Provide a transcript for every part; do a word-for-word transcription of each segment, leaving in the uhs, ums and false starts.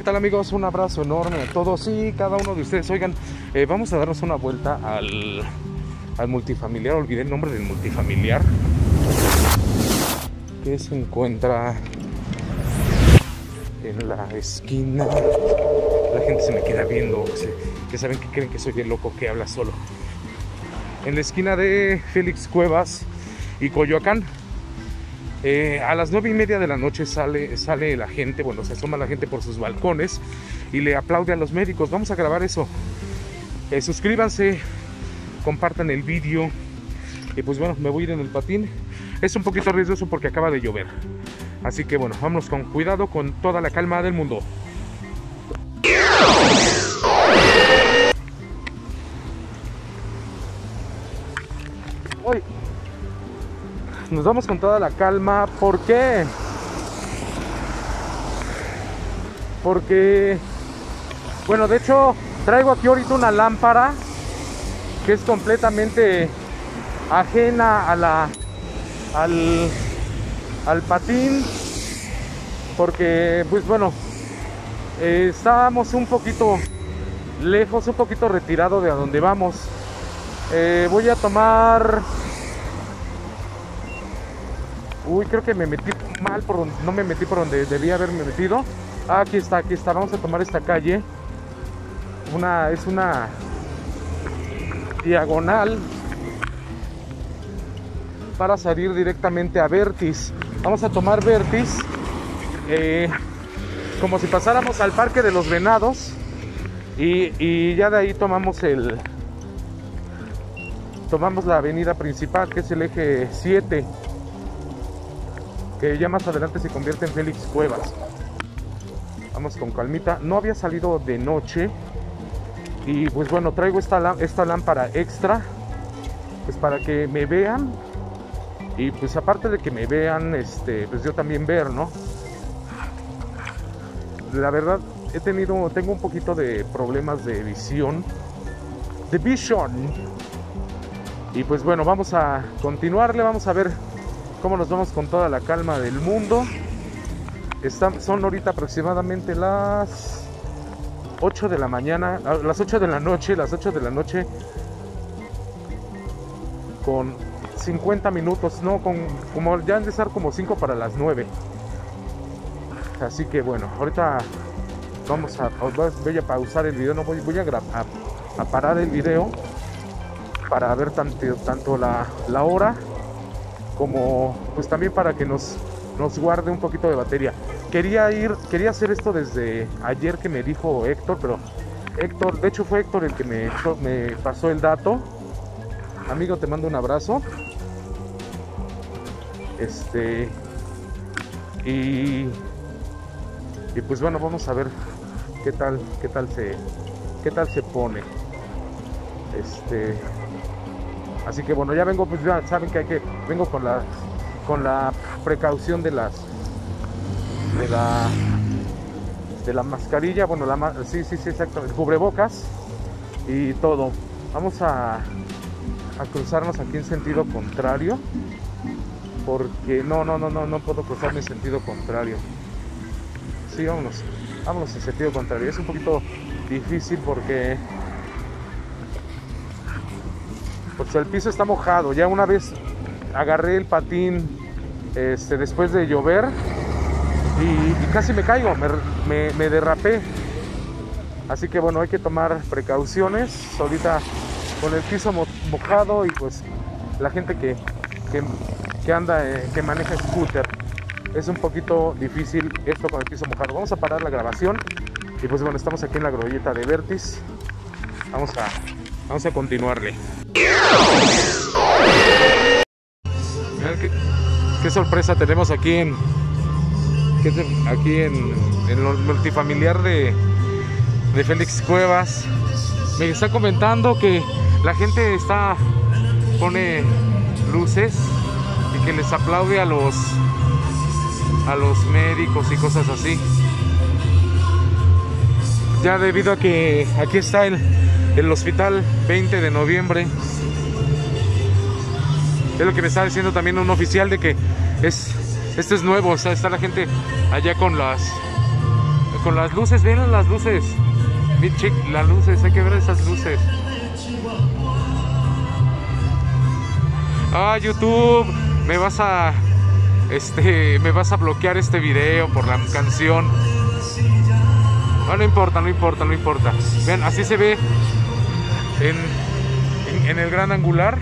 tal, amigos? Un abrazo enorme a todos y cada uno de ustedes. Oigan, eh, vamos a darnos una vuelta al, al multifamiliar. Olvidé el nombre del multifamiliar, que se encuentra en la esquina. La gente se me queda viendo, que saben que creen que soy el loco que habla solo. En la esquina de Félix Cuevas y Coyoacán. Eh, a las nueve y media de la noche sale, sale la gente, bueno, se asoma la gente por sus balcones y le aplaude a los médicos. Vamos a grabar eso. Eh, suscríbanse, compartan el vídeo. Y pues bueno, me voy a ir en el patín. Es un poquito riesgoso porque acaba de llover. Así que bueno, vámonos con cuidado, con toda la calma del mundo. Hoy nos vamos con toda la calma. ¿Por qué? Porque, bueno, de hecho traigo aquí ahorita una lámpara que es completamente ajena a la al, al patín, porque pues bueno, eh, estábamos un poquito lejos, un poquito retirado de a donde vamos. Eh, voy a tomar... Uy, creo que me metí mal por donde, no me metí por donde debía haberme metido. Ah, aquí está, aquí está. Vamos a tomar esta calle. Una, es una diagonal para salir directamente a Vertis. Vamos a tomar Vertis, eh, como si pasáramos al Parque de los Venados. Y, y ya de ahí tomamos el... Tomamos la avenida principal, que es el eje siete. Que ya más adelante se convierte en Félix Cuevas. Vamos con calmita. No había salido de noche. Y pues bueno, traigo esta, esta lámpara extra, pues para que me vean. Y pues aparte de que me vean, este, pues yo también ver, ¿no? La verdad, he tenido, tengo un poquito de problemas de visión. De vision. Y pues bueno, vamos a continuarle, vamos a ver cómo nos vamos con toda la calma del mundo. Están, son ahorita aproximadamente las ocho de la mañana, las ocho de la noche, las ocho de la noche con cincuenta minutos, no, con, como ya han de estar como cinco para las nueve. Así que bueno, ahorita vamos a, voy a pausar el video, no voy, voy a, a, a parar el video para ver tanto, tanto la, la hora, como pues también para que nos, nos guarde un poquito de batería. Quería ir, quería hacer esto desde ayer que me dijo Héctor, pero Héctor, de hecho fue Héctor el que me, me pasó el dato. Amigo, te mando un abrazo. Este y, y pues bueno, vamos a ver qué tal, qué tal se, qué tal se pone. Este Así que bueno, ya vengo, pues ya saben que hay que, vengo con la, con la precaución de las, de la, de la mascarilla, bueno, la, sí, sí, sí, exacto, el cubrebocas y todo. Vamos a, a cruzarnos aquí en sentido contrario, porque no, no, no, no, no puedo cruzarme en sentido contrario. Sí, vámonos, vámonos en sentido contrario. Es un poquito difícil porque... Pues el piso está mojado. Ya una vez agarré el patín este, después de llover y, y casi me caigo, me, me, me derrapé. Así que bueno, hay que tomar precauciones. Ahorita con el piso mo mojado y pues la gente que, que, que anda, eh, que maneja scooter, es un poquito difícil esto con el piso mojado. Vamos a parar la grabación y pues bueno, estamos aquí en la glorieta de Vertis. Vamos a, vamos a continuarle. Mirad qué, qué sorpresa tenemos aquí en, aquí en, en el multifamiliar de, de Félix Cuevas. Me está comentando que la gente está pone luces y que les aplaude a los a los médicos y cosas así. Ya debido a que aquí está el, el hospital veinte de noviembre. Es lo que me está diciendo también un oficial, de que es, esto es nuevo. O sea, está la gente allá con las con las luces, ven las luces. Mi chic, las luces, hay que ver esas luces. Ah, YouTube, me vas a este, me vas a bloquear este video por la canción. No, no importa, no importa, no importa. Vean, así se ve en, en, en el gran angular.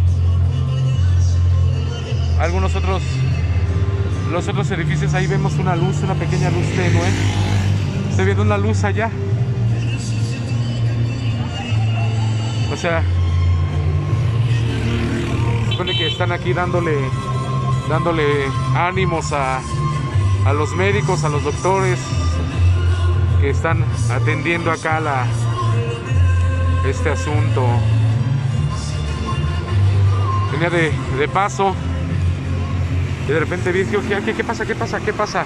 Algunos otros, los otros edificios, ahí vemos una luz, una pequeña luz tenue. Estoy viendo una luz allá. O sea, se supone que están aquí dándole, dándole ánimos a, a los médicos, a los doctores que están atendiendo acá la, este asunto. Venía de, de paso y de repente vi, dije, ¿qué, qué pasa? ¿Qué pasa? ¿Qué pasa?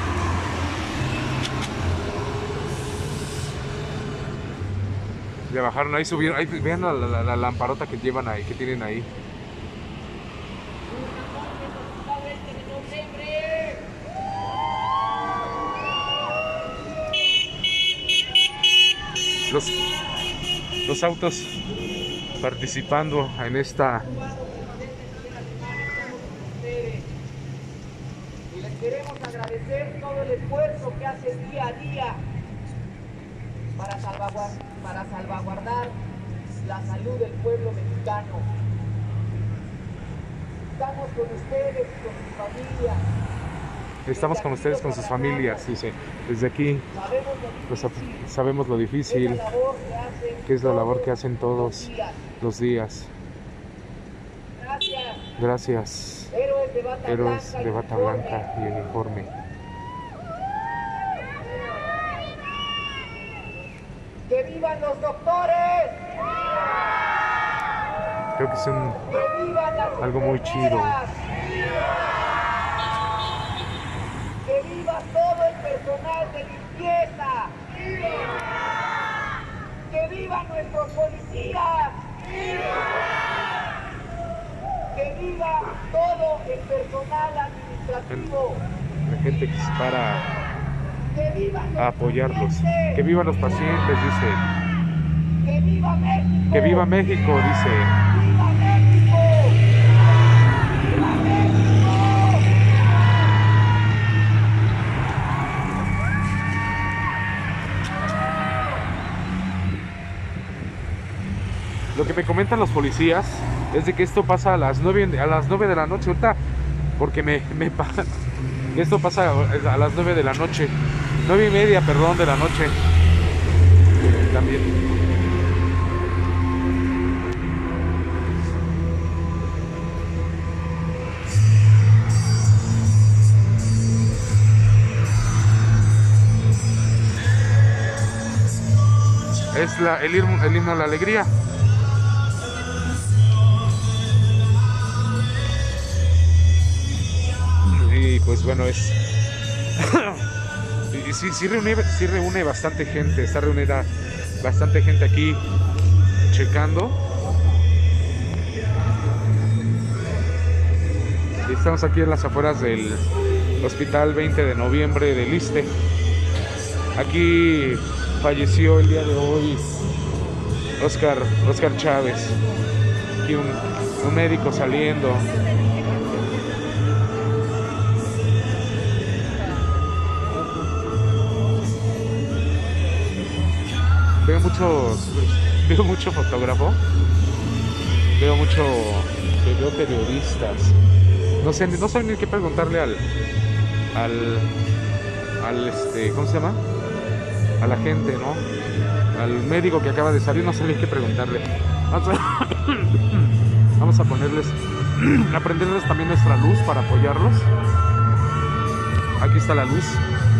Le bajaron, ahí subieron, ahí vean la, la, la lamparota que llevan ahí, que tienen ahí. Los, los autos participando en esta. Y les queremos agradecer todo el esfuerzo que hacen día a día para salvaguardar, para salvaguardar la salud del pueblo mexicano. Estamos con ustedes y con sus familias. Estamos con ustedes, con sus familias, dice. Desde aquí pues, sabemos lo difícil, que es la labor que hacen todos los días. Gracias, héroes de bata blanca y uniforme. ¡Que vivan los doctores! Creo que es un, algo muy chido. ¡Que viva todo el personal de limpieza! ¡Que vivan nuestros policías! ¡Que viva todo el personal administrativo! La gente que se para ¡Que vivan a apoyarlos! pacientes! ¡Que vivan los pacientes! Dice. ¡Que viva México! ¡Que viva México! Dice. ¡Viva México! ¡Viva México! Lo que me comentan los policías es de que esto pasa a las nueve, a las nueve de la noche ahorita, porque me, me esto pasa a las nueve de la noche, nueve y media, perdón, de la noche. También. Es la, el, himno, el himno a la alegría. Y pues bueno, es y sí, sí, reúne, sí reúne bastante gente, está reunida bastante gente aquí checando. Y estamos aquí en las afueras del Hospital veinte de noviembre del Iste. Aquí falleció el día de hoy Oscar, Oscar Chávez. Aquí un, un médico saliendo. Veo muchos, veo mucho fotógrafo, veo mucho, veo periodistas. No sé, no sé ni qué preguntarle al, al, al este, ¿cómo se llama? A la gente, ¿no? Al médico que acaba de salir, no sé ni qué preguntarle. Vamos a, vamos a ponerles, a prenderles también nuestra luz para apoyarlos. Aquí está la luz.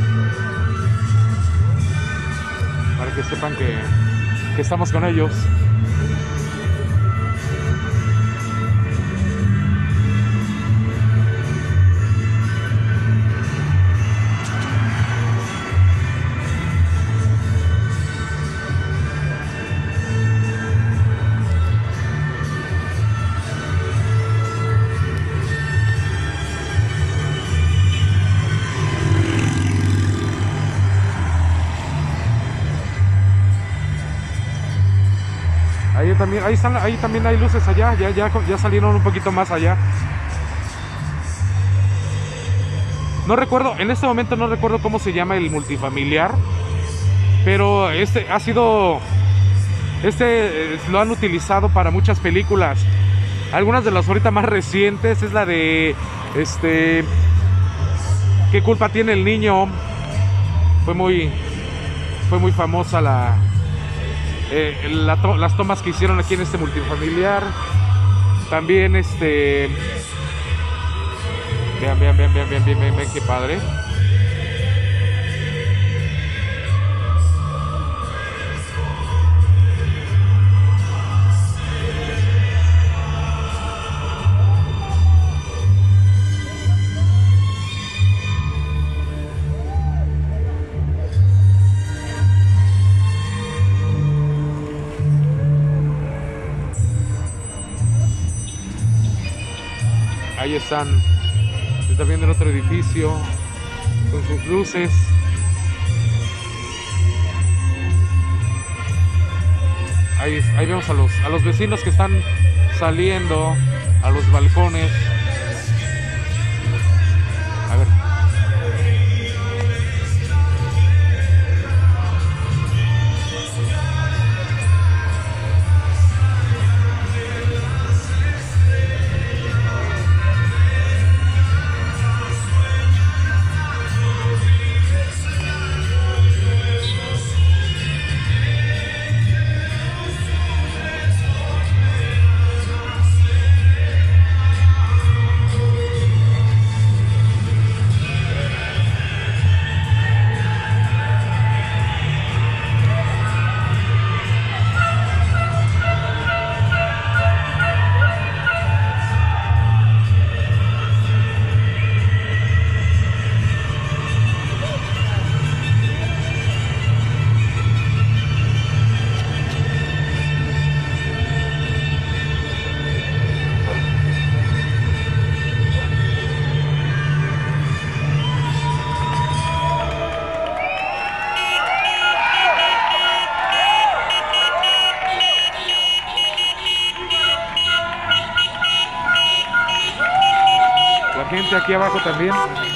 Para que sepan que, que estamos con ellos. también, ahí están, ahí también hay luces allá, ya, ya, ya salieron un poquito más allá. No recuerdo, en este momento no recuerdo cómo se llama el multifamiliar, pero este ha sido, este eh, lo han utilizado para muchas películas. Algunas de las ahorita más recientes es la de, este, ¿qué culpa tiene el niño? Fue muy, fue muy famosa la, eh, la to las tomas que hicieron aquí en este multifamiliar. También este, vean, vean, vean, vean, vean, vean, vean, vean qué padre. Ahí están, están viendo el otro edificio con sus luces. Ahí, ahí vemos a los, a los vecinos que están saliendo a los balcones. A ver. Gente aquí abajo también.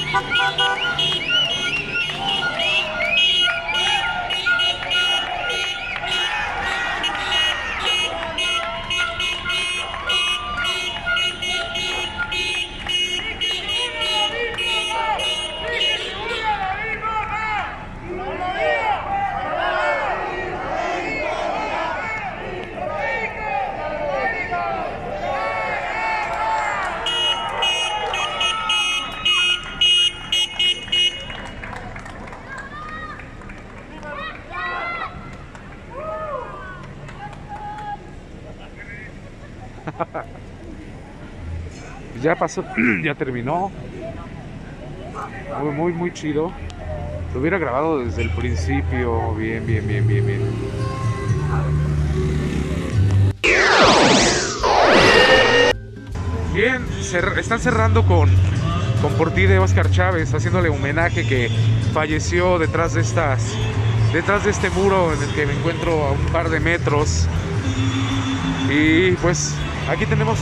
Ya pasó, ya terminó. Muy, muy, muy chido. Lo hubiera grabado desde el principio. Bien, bien, bien, bien, bien. Bien, cer están cerrando con, con Por ti de Óscar Chávez, haciéndole homenaje que falleció detrás de estas, detrás de este muro en el que me encuentro a un par de metros. Y pues aquí tenemos,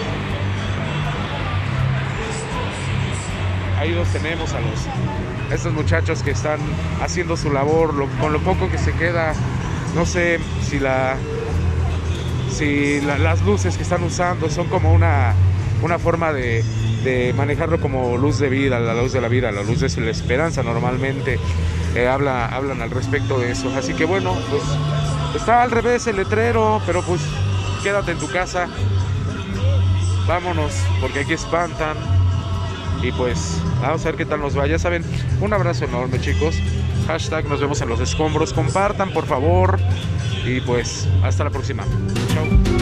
ahí los tenemos a los, a estos muchachos que están haciendo su labor, lo, con lo poco que se queda. No sé si la, si la, las luces que están usando son como una, una forma de, de manejarlo como luz de vida, la luz de la vida, la luz de la esperanza. Normalmente eh, habla, hablan al respecto de eso. Así que bueno, pues está al revés el letrero, pero pues quédate en tu casa, vámonos, porque aquí espantan. Y pues vamos a ver qué tal nos va. Ya saben, un abrazo enorme, chicos. Hashtag nos vemos en los escombros. Compartan, por favor. Y pues hasta la próxima. Chao.